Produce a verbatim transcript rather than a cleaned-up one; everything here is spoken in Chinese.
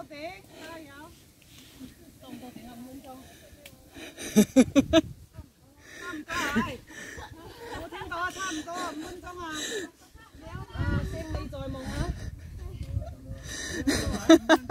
頂，加油！到唔到頂啊？五分鐘。差唔多係。冇聽到啊，差唔多啊，五分鐘啊。啊，勝利在夢啊！